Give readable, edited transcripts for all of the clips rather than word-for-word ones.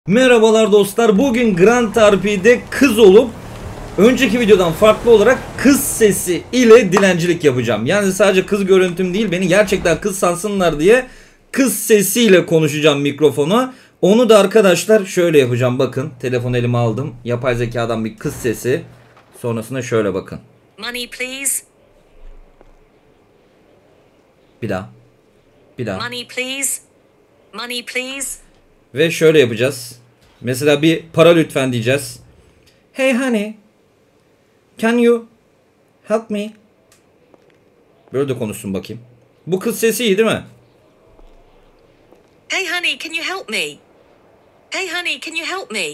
Merhabalar dostlar. Bugün Grand RP'de kız olup önceki videodan farklı olarak kız sesi ile dilencilik yapacağım. Yani sadece kız görüntüm değil, beni gerçekten kız sansınlar diye kız sesiyle konuşacağım mikrofona. Onu da arkadaşlar şöyle yapacağım. Bakın, telefonu elime aldım. Yapay zekadan bir kız sesi. Sonrasında şöyle bakın. Money please. Bir daha. Bir daha. Money please. Money please. Ve şöyle yapacağız. Mesela bir para lütfen diyeceğiz. Hey honey, can you help me? Böyle de konuşsun bakayım. Bu kız sesi iyi değil mi? Hey honey, can you help me? Hey honey, can you help me?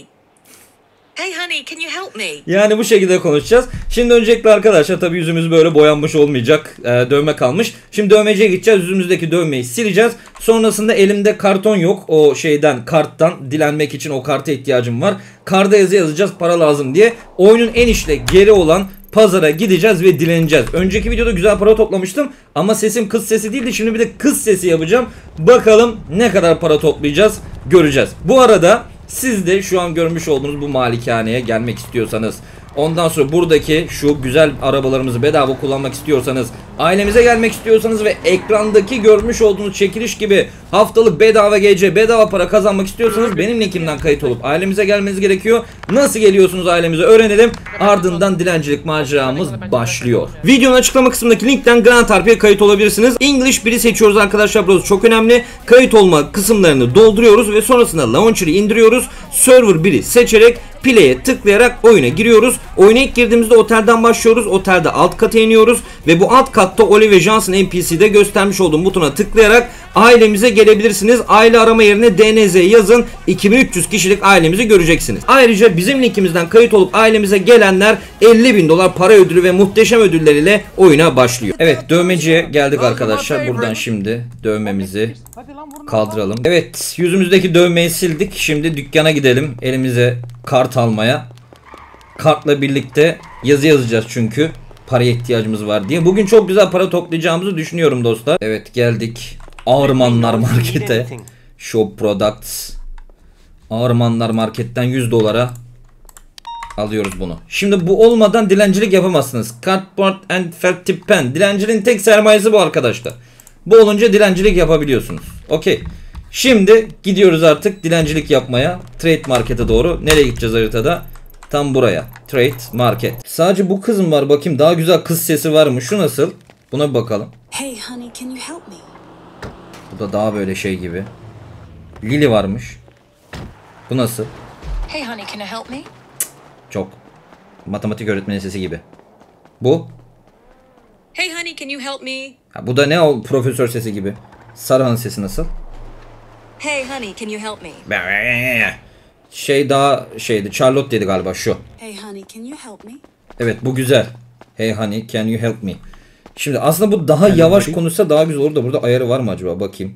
Hey honey, can you help me? Yani bu şekilde konuşacağız. Şimdi öncelikle arkadaşlar tabii yüzümüz böyle boyanmış olmayacak. Dövme kalmış. Şimdi dövmeciye gideceğiz. Yüzümüzdeki dövmeyi sileceğiz. Sonrasında elimde karton yok. O şeyden, karttan dilenmek için o karta ihtiyacım var. Karda yazı yazacağız, para lazım diye. Oyunun en işlek geri olan pazara gideceğiz ve dileneceğiz. Önceki videoda güzel para toplamıştım ama sesim kız sesi değildi. Şimdi bir de kız sesi yapacağım. Bakalım ne kadar para toplayacağız, göreceğiz. Bu arada siz de şu an görmüş olduğunuz bu malikaneye gelmek istiyorsanız, ondan sonra buradaki şu güzel arabalarımızı bedava kullanmak istiyorsanız, ailemize gelmek istiyorsanız ve ekrandaki görmüş olduğunuz çekiliş gibi haftalık bedava GC, bedava para kazanmak istiyorsanız benim linkimden kayıt olup ailemize gelmeniz gerekiyor. Nasıl geliyorsunuz ailemize öğrenelim. Ardından dilencilik maceramız başlıyor. Videonun açıklama kısmındaki linkten Grand RP'ye kayıt olabilirsiniz. English 1'i seçiyoruz arkadaşlar. Burası çok önemli. Kayıt olma kısımlarını dolduruyoruz ve sonrasında launcher'ı indiriyoruz. Server 1'i seçerek play'e tıklayarak oyuna giriyoruz. Oyuna ilk girdiğimizde otelden başlıyoruz. Otelde alt kata iniyoruz ve bu alt katta Oliver Johnson NPC'de göstermiş olduğum butona tıklayarak ailemize gelebilirsiniz. Aile arama yerine DNZ yazın. 2300 kişilik ailemizi göreceksiniz. Ayrıca bizim linkimizden kayıt olup ailemize gelenler 50.000 dolar para ödülü ve muhteşem ödülleriyle oyuna başlıyor. Evet, dövmeciye geldik arkadaşlar. Buradan şimdi dövmemizi kaldıralım. Evet, yüzümüzdeki dövmeyi sildik. Şimdi dükkana gidelim. Elimize kart almaya. Kartla birlikte yazı yazacağız çünkü paraya ihtiyacımız var diye. Bugün çok güzel para toplayacağımızı düşünüyorum dostlar. Evet, geldik Ağırmanlar Market'e. Shop Products. Ağırmanlar Market'ten 100 dolara alıyoruz bunu. Şimdi bu olmadan dilencilik yapamazsınız. Cardboard and felt tip pen. Dilencinin tek sermayesi bu arkadaşlar. Bu olunca dilencilik yapabiliyorsunuz. Okey. Şimdi gidiyoruz artık dilencilik yapmaya. Trade Market'e doğru. Nereye gideceğiz haritada? Tam buraya. Trade Market. Sadece bu kız mı var? Bakayım, daha güzel kız sesi var mı? Şu nasıl? Buna bir bakalım. Hey honey, can you help me? Bu da daha böyle şey gibi. Lily varmış. Bu nasıl? Hey honey, can you help me? Çok matematik öğretmeni sesi gibi. Bu? Hey honey, can you help me? Ha, bu da ne o profesör sesi gibi. Sarıhan'ın sesi nasıl? Hey honey, can you help me? Şey daha şeydi. Charlotte dedi galiba şu. Hey honey, can you help me? Evet, bu güzel. Hey honey, can you help me? Şimdi aslında bu daha yavaş konuşsa daha güzel olur da burada ayarı var mı acaba? Bakayım.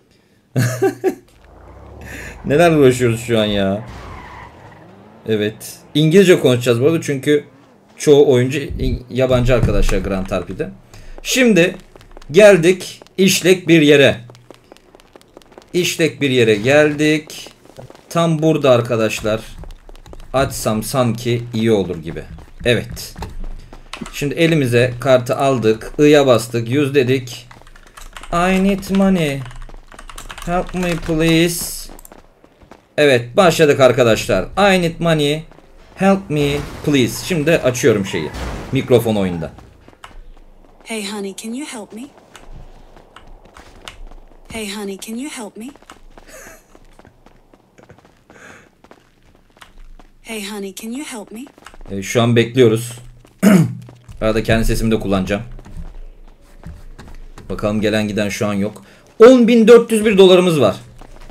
Neler uğraşıyoruz şu an ya. Evet. İngilizce konuşacağız bu arada çünkü çoğu oyuncu yabancı arkadaşlar Grand RP'de. Şimdi geldik işlek bir yere. İşlek bir yere geldik. Tam burada arkadaşlar. Açsam sanki iyi olur gibi. Evet. Şimdi elimize kartı aldık. I'ya bastık. 100 dedik. I need money. Help me please. Evet, başladık arkadaşlar. I need money. Help me please. Şimdi açıyorum şeyi. Mikrofon oyunda. Hey honey, can you help me? Hey honey, can you help me? Hey honey, can you help me? Şu an bekliyoruz. Arada kendi sesimi de kullanacağım. Bakalım gelen giden şu an yok. 10.401 dolarımız var.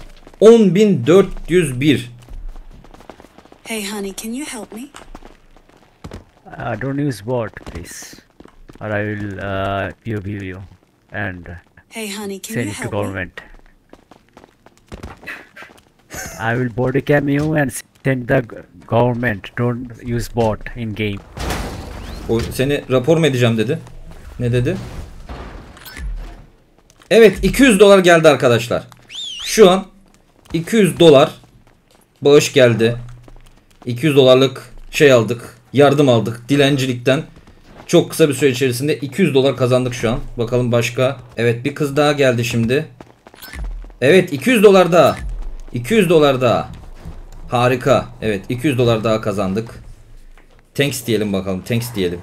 10.401. Hey honey, can you help me? Don't use bot, please, or I will view you and Hey honey, can send you it to help me? government. I will body cam you and send the government. Don't use bot in game. O seni rapor mu edeceğim dedi. Ne dedi? Evet, 200 dolar geldi arkadaşlar. Şu an 200 dolar Bağış geldi. 200 dolarlık şey aldık. Yardım aldık dilencilikten. Çok kısa bir süre içerisinde 200 dolar kazandık şu an. Bakalım başka. Evet, bir kız daha geldi şimdi. Evet, 200 dolar daha. 200 dolar daha. Harika. Evet, 200 dolar daha kazandık. Thanks diyelim bakalım. Thanks diyelim.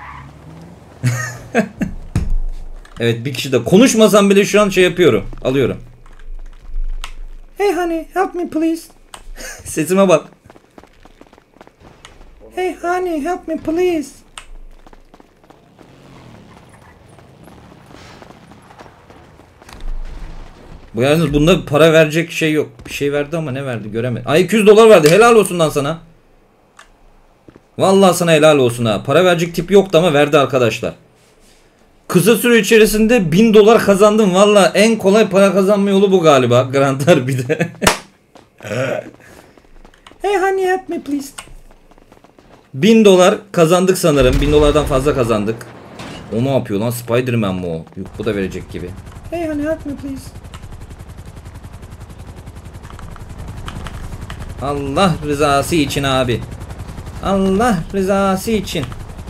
Evet, bir kişi de konuşmasam bile şu an şey yapıyorum. Alıyorum. Hey honey, help me please. Sesime bak. Hey honey, help me please. Bu yalnız bunda para verecek şey yok. Bir şey verdi ama ne verdi göremedim. Ay 200 dolar verdi. Helal olsun lan sana. Vallahi sana helal olsun ha. Para verecek tip yoktu ama verdi arkadaşlar. Kısa süre içerisinde 1000 dolar kazandım. Vallahi en kolay para kazanma yolu bu galiba. Grand Derby'de. Hey honey help me please. 1000 dolar kazandık sanırım. 1000 dolardan fazla kazandık. O ne yapıyor lan? Spiderman mı o? Yok, bu da verecek gibi. Hey honey help me please. Allah rızası için abi. Allah rızası için.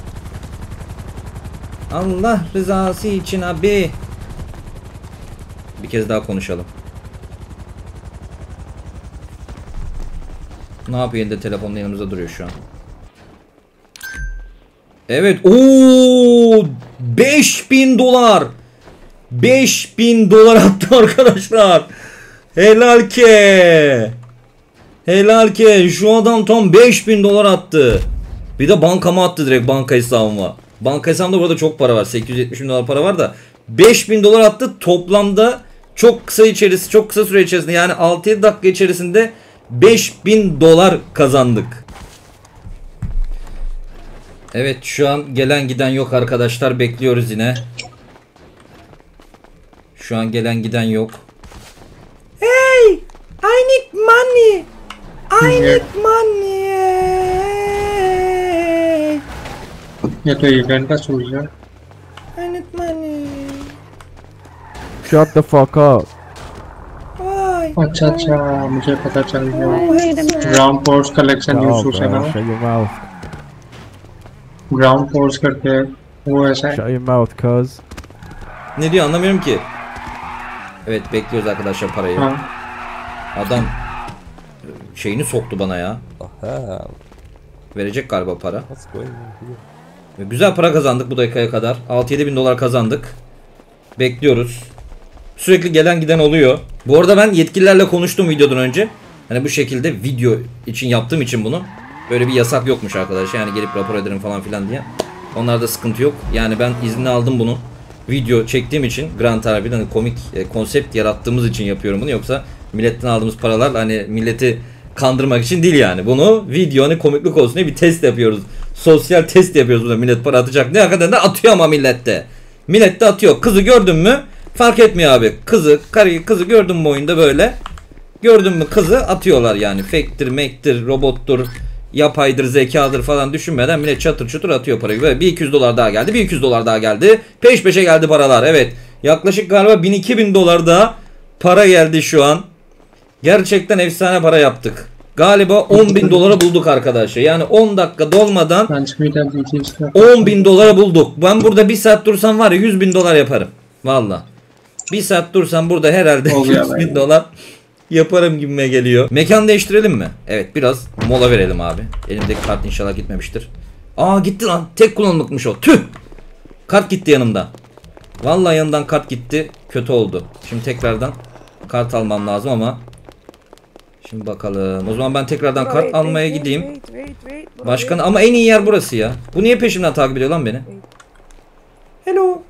Allah rızası için abi. Bir kez daha konuşalım. Ne yapıyor, elinde telefonla yanımızda duruyor şu an. Evet. Oo! 5000 dolar. 5000 dolar attı arkadaşlar. Helal ki. Helal ki. Şu adam tam 5000 dolar attı. Bir de bankama attı, direkt banka hesabıma. Banka hesabımda burada çok para var. 870 bin dolar para var da 5000 dolar attı. Toplamda çok kısa süre içerisinde, yani 6-7 dakika içerisinde 5000 dolar kazandık. Evet, şu an gelen giden yok arkadaşlar. Bekliyoruz yine. Şu an gelen giden yok. Hey! I need money. I need money. ये तो इवेंट का सूझ है। I need money. Shut the fuck up. Why? अच्छा अच्छा, मुझे पता चल गया। Wait a minute. Ground force collection Oh, use है ना, bro, shut your mouth. Ground force करके वो ऐसा है। Shut your mouth, cuz. Ne diyor anlamıyorum ki. Evet, bekliyoruz arkadaşlar parayı. हाँ Adam şeyini soktu bana ya. Verecek galiba para. Güzel para kazandık bu dakikaya kadar. 6-7 bin dolar kazandık. Bekliyoruz. Sürekli gelen giden oluyor. Bu arada ben yetkililerle konuştum videodan önce. Hani bu şekilde video için yaptığım için bunu. Böyle bir yasak yokmuş arkadaş. Yani gelip rapor ederim falan filan diye. Onlarda sıkıntı yok. Yani ben izni aldım bunu. Video çektiğim için Grand Derby'den hani komik konsept yarattığımız için yapıyorum bunu. Yoksa milletten aldığımız paralar hani milleti kandırmak için değil yani. Bunu video hani komiklik olsun diye bir test yapıyoruz. Sosyal test yapıyoruz burada. Millet para atacak. Ne hakikaten de atıyor ama millette. Millet de atıyor. Kızı gördün mü? Fark etmiyor abi. Karıyı gördün mü oyunda böyle? Gördün mü kızı atıyorlar yani. Fake'tir, make'tir, robottur, yapaydır, zekadır falan düşünmeden millet çatır çutur atıyor parayı. Böyle bir 200 dolar daha geldi. Bir 200 dolar daha geldi. Peş peşe geldi paralar. Evet. Yaklaşık galiba 1000-2000 dolar daha para geldi şu an. Gerçekten efsane para yaptık. Galiba 10.000 dolara bulduk arkadaşlar. Yani 10 dakika dolmadan transmitter दीजिए इसका। 10.000 dolara bulduk. Ben burada bir saat dursam var ya 100.000 dolar yaparım. Valla. Bir saat dursam burada herhalde Oluyor 100.000 yani. dolar yaparım gibime geliyor. Mekan değiştirelim mi? Evet, biraz mola verelim abi. Elimdeki kart inşallah gitmemiştir. Aa, gitti lan. Tek kullanımlıkmış o. Tüh. Kart gitti yanımda. Vallahi yanından kart gitti. Kötü oldu. Şimdi tekrardan kart almam lazım ama. Şimdi bakalım. O zaman ben tekrardan kart almaya gideyim. Başkan ama en iyi yer burası ya. Bu niye peşimden takip ediyor lan beni? Hello.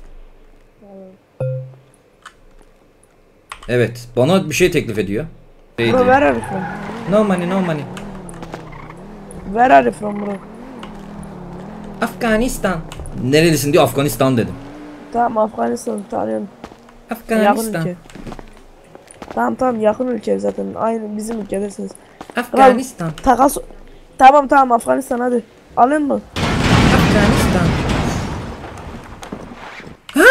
Evet, bana bir şey teklif ediyor. Bro, where are you from? No money, no money. Where are you from, bro? Afganistan. Nerelisin diyor, Afganistan dedim. Tamam, Afganistan tanıyorum. Yakın Afganistan. ülke. Tamam yakın ülke zaten. Aynı bizim ülkedesiniz. Afganistan. Takas. Tamam Afganistan hadi. Alın mı? Afganistan. Ha!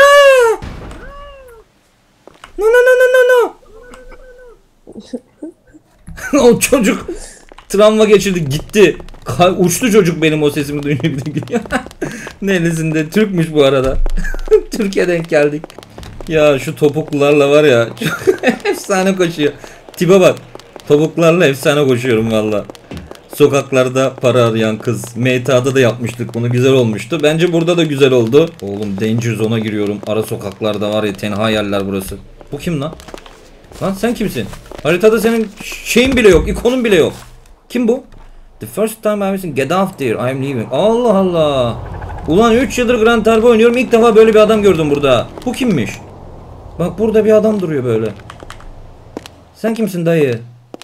No. O çocuk travma geçirdi gitti. Uçtu çocuk benim o sesimi duyunca bir de gülüyor. Neresinde? Türkmüş bu arada. Türkiye denk geldik. Ya şu topuklularla var ya. Efsane koşuyor. Tipe bak. Topuklarla efsane koşuyorum valla. Sokaklarda para arayan kız. MTA'da da yapmıştık bunu, güzel olmuştu. Bence burada da güzel oldu. Oğlum Danger Zone'a giriyorum. Ara sokaklarda var ya, tenha yerler burası. Bu kim lan? Lan sen kimsin? Haritada senin şeyin bile yok, ikonun bile yok. Kim bu? The first time I was get off there, I'm leaving. Allah Allah. Ulan 3 yıldır Grand Theft oynuyorum, ilk defa böyle bir adam gördüm burada. Bu kimmiş? Bak burada bir adam duruyor böyle. Sen kimsin dayı?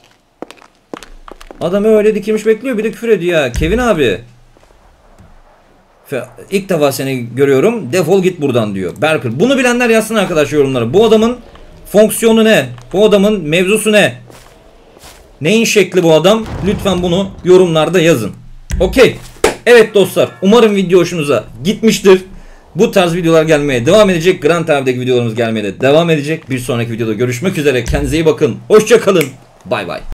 Adam öyle dikilmiş bekliyor, bir de küfür ediyor ya. Kevin abi. İlk defa seni görüyorum. Defol git buradan diyor. Berker. Bunu bilenler yazsın arkadaş yorumlara. Bu adamın fonksiyonu ne? Bu adamın mevzusu ne? Neyin şekli bu adam? Lütfen bunu yorumlarda yazın. Okey. Evet dostlar. Umarım video hoşunuza gitmiştir. Bu tarz videolar gelmeye devam edecek. Grand Theft'deki videolarımız gelmeye de devam edecek. Bir sonraki videoda görüşmek üzere. Kendinize iyi bakın. Hoşça kalın. Bay bay.